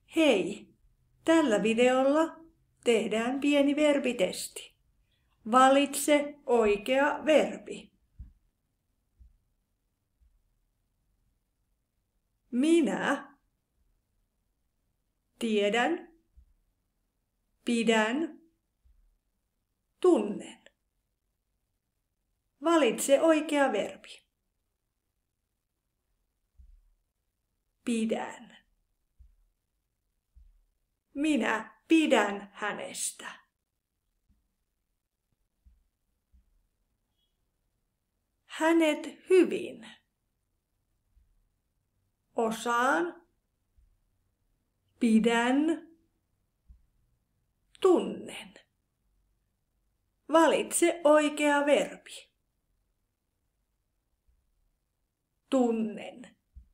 Hei! Tällä videolla tehdään pieni verbitesti. Valitse oikea verbi. Minä tiedän, pidän, tunnen. Valitse oikea verbi. Pidän. Minä pidän hänestä. Hänet hyvin. Osaan. Pidän. Tunnen. Valitse oikea verbi. Tunnen.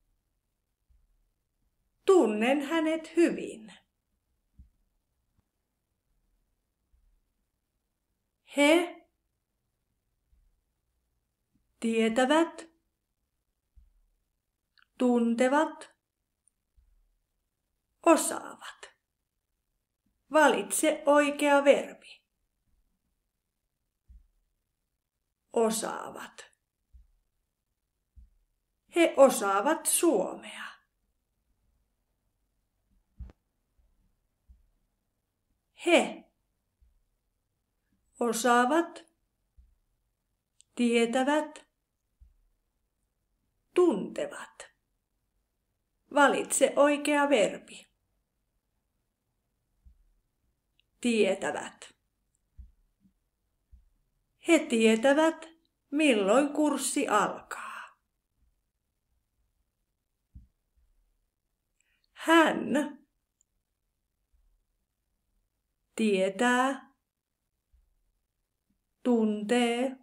Tunnen hänet hyvin. He tietävät, tuntevat, osaavat. Valitse oikea verbi. Osaavat. He osaavat suomea. He osaavat, tietävät, tuntevat. Valitse oikea verbi. Tietävät. He tietävät, milloin kurssi alkaa. Hän tietää, tuntee,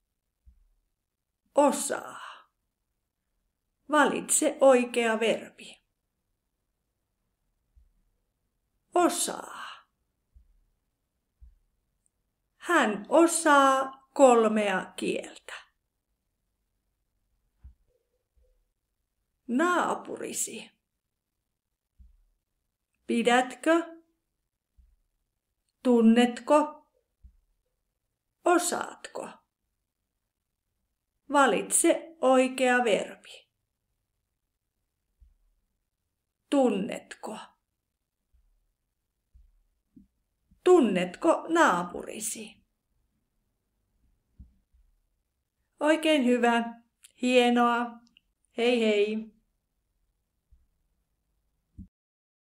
osaa. Valitse oikea verbi. Osaa. Hän osaa 3 kieltä. Naapurisi. Pidätkö? Tunnetko? Osaatko? Valitse oikea verbi. Tunnetko? Tunnetko naapurisi? Oikein hyvä. Hienoa. Hei hei.